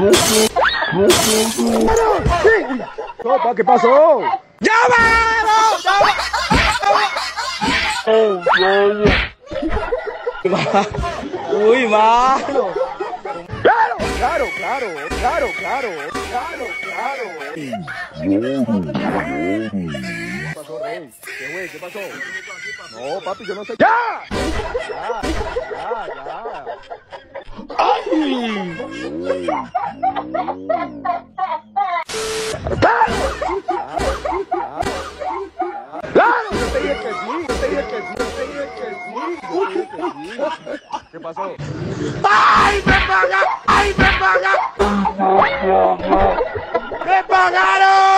Opa, ¿qué pasó? ¡Ya va! Uy, mano. Claro. ¿Qué pasó, Rey? ¿Qué güey? ¿Qué pasó? No, papi, yo no sé. ¡Ya! ¡Claro! Yo te dije que sí. ¿Qué pasó? ¡Ay, me paga! ¡Me pagaron!